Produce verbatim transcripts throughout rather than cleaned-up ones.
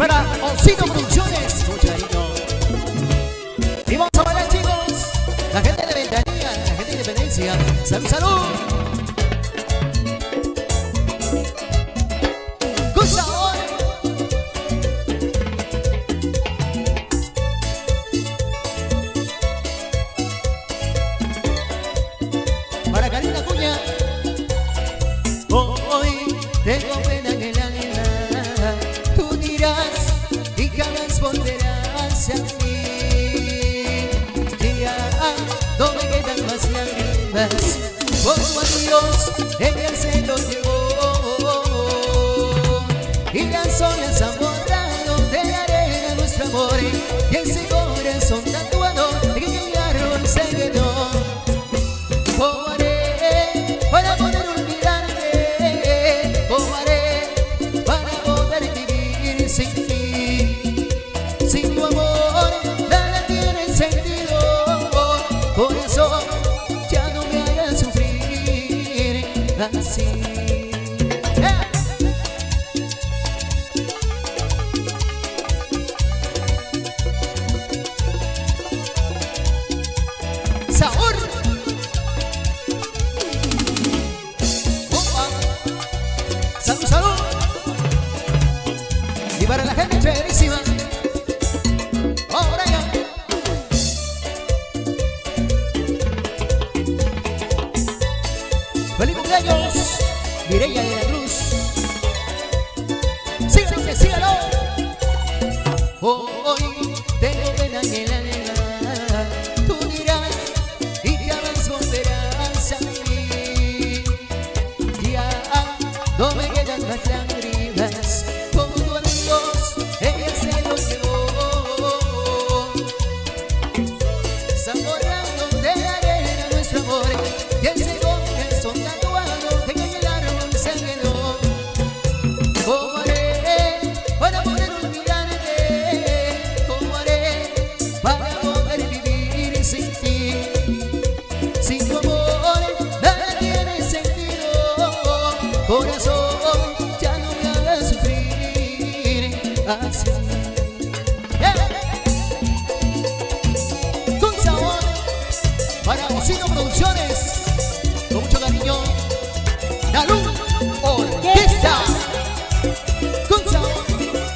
para Osito Producciones, mucho cariño. Y vamos a bailar, chicos. La gente de Ventanilla, la gente de Independencia. Salud, salud. Con sabor. Para Karina Cuña. Hoy tengo pena en el alma. Tú dirás y jamás volverás a mí. Ya no me quedan más lágrimas. Por tu adiós ella se lo llevó. Y las olas han borrado de la arena nuestro amor. Y ese corazón tatuado en el árbol se quedó. ¿Cómo haré para poder olvidarte? ¿Cómo haré para poder vivir sin ti? Sin tu amor nada tiene sentido. Corazón, ya no me hagas sufrir así. ¡Eh! ¡Sabor! ¡Opa! ¡Salud, salud! Y para la gente chéverísima. ¡Oh, Brian! ¡Feliz cumpleaños! Mireya de la Cruz. ¡Sígalo, sígalo! Hoy tengo pena en el alma. Tú dirás y jamás volverás a mí. Ya no me quedan más lágrimas. Con tu adiós ella se lo llevó. Zamorando de la arena nuestro amor. Y ese corazón tatuado en el árbol se quedó. ¿Cómo haré para poder olvidarte? ¿Cómo haré para poder vivir sin ti? Sin tu amor nada tiene sentido. Corazón, ya no me hagas sufrir así. ¡Yeah! Con sabor para Osito Producciones. Con mucho cariño, la Luz Orquesta. Con sabor.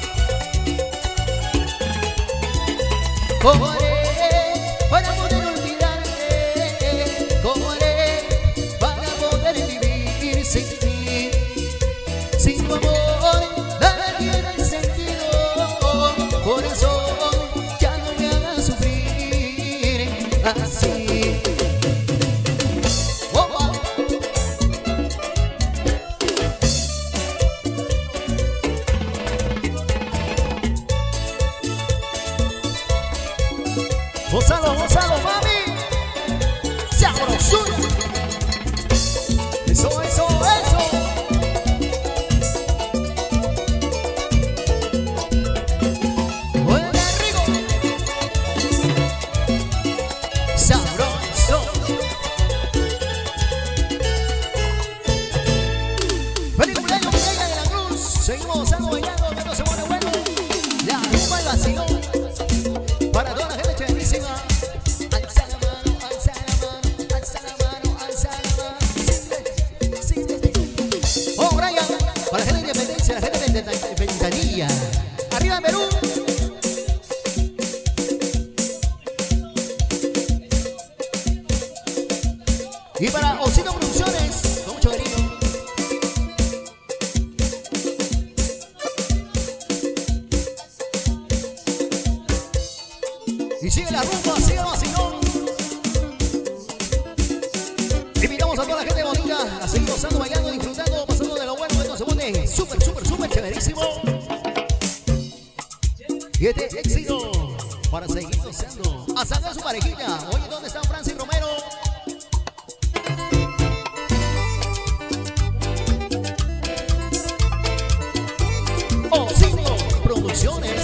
¿Cómo haré para poder olvidarte? ¿Cómo haré para poder vivir sin ti? Sin tu amor nada tiene sentido. Corazón, ya no me hagas sufrir así. Opa. Gózalo, gózalo, mami. Sabrosura. Eso, eso, eso. Huele rico. Sabroso. Feliz cumpleaños, Mireya de la Cruz. Seguimos gozando, bailando, que no se pone bueno. La rumba y vacilón. Para toda la gente chéverísima. Alza la mano, alza la mano, alza la mano, alza la mano. Sí, sí, sí. Oh, Brian, para la gente de Independencia, la gente de Ventanilla. Arriba Perú. Y para Osito Producciones, con mucho cariño. Y sigue la rumba, sigue el vacilón. Invitamos a toda la gente bonita a seguir gozando, bailando, disfrutando, pasando de lo bueno. Esto se pone súper, súper, súper chéverísimo. Y este éxito para seguir gozando. A sacar su parejita. Oye, ¿dónde está Francis Romero? Osito Producciones.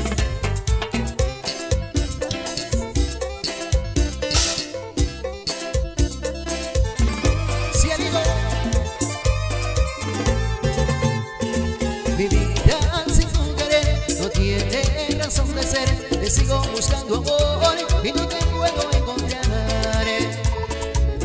Cielito. Mi vida sin tu querer no tiene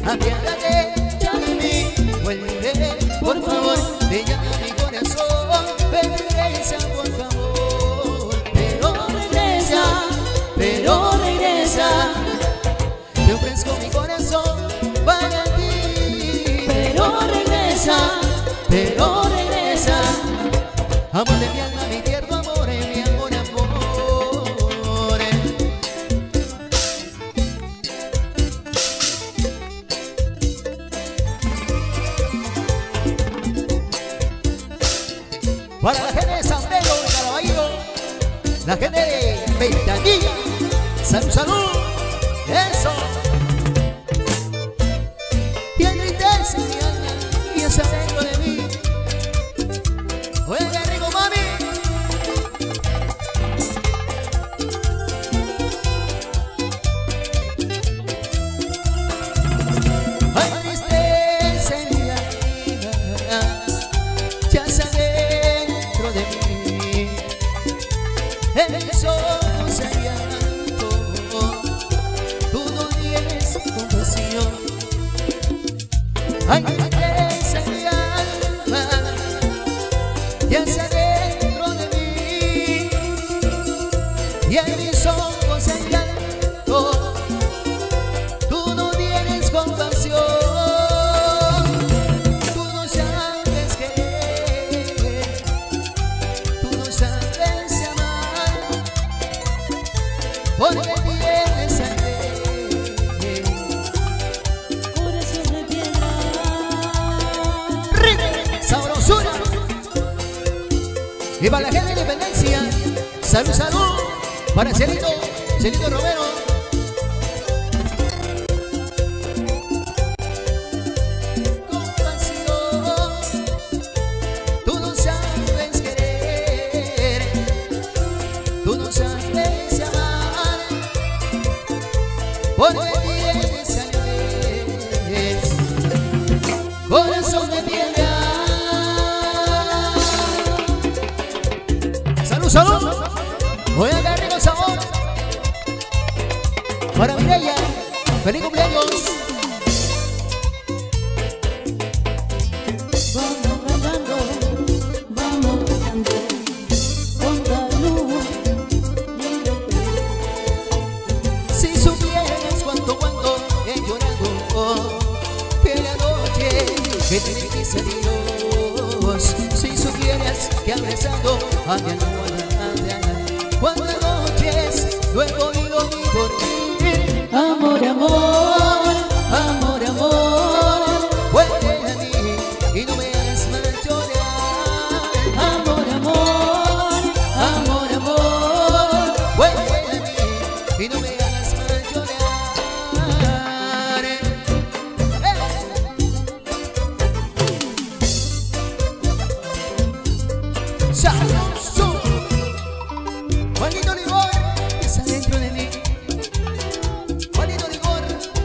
apiádate ya de mí. Vuelve, por favor, te llama mi corazón, pero regresa, por favor. Pero regresa, pero regresa. Te ofrezco mi corazón para ti. Pero regresa, pero regresa. Amor de mi alma, mi tierno amor, mi amor, amor. Para la gente de San Pedro de Caraballo, la gente de Ventanilla, salud, salud, eso. Y enriquece mi alma y es adentro de mí. Oye, qué rico, mami. Ay, tristeza en mi alma, ya sabes. En mis ojos hay llanto, tú no tienes compasión. Hay tristeza en mi alma, ya está dentro de mí. Y en mis ojos hay llanto, tú no tienes compasión. Tú no sabes querer, tú no sabes amar, porque tienes sangre, corazón de piedra. ¡Rico! ¡Sabrosura! Y para la gente de Independencia, salud, salud. Para Celito, Celito Romero. Compasión, tú no sabes querer, tú no sabes amar, porque tienes sangre, corazón de piedra. Salud, salud. Voy a dar rico sabor para Mireya. Feliz cumpleaños. Vamos cantando, vamos cantando con calor. Si supieras cuánto, cuánto he llorado, que la noche que te dice Dios. Si supieras que ha besado a mi almohada, cuántas noches lo he podido dormir. Amor, amor, Amor, amor, vuelve a mí y no me hagas más llorar. amor, amor, Amor, amor, vuelve a mí y no me hagas más llorar. Eh. Sabroso, Juanito Ligor, está dentro de mí. Juanito Ligor.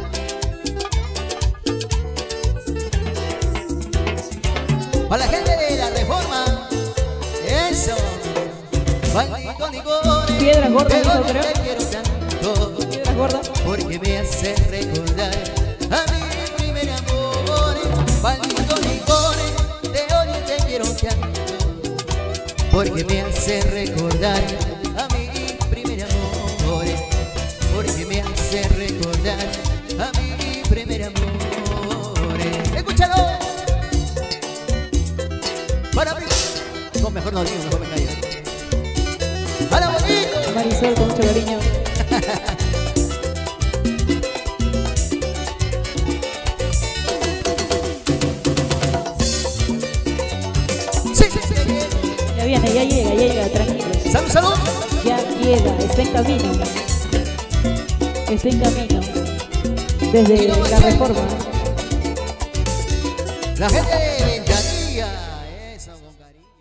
Para la gente de la Reforma, eso. Juanito Ligor, Piedra gorda, de dijo, donde creo. te quiero tanto, piedra gorda. porque me hace recordar a mi primer amor. Juanito Ligor, de donde te quiero tanto, porque me hace recordar a mi primer amor, porque me hace recordar a mi primer amor. Escúchalo. Para mí. No, mejor no digo, mejor me callo. ¡Hala, bonito! Marisol con mucho cariño. Sí, sí, sí. Ya viene, ya llega, ya llega, tranquilo. Salud, salud. Ya llega, está en camino. Está en camino. Desde la Reforma. La gente de Ventanilla, eso con cariño.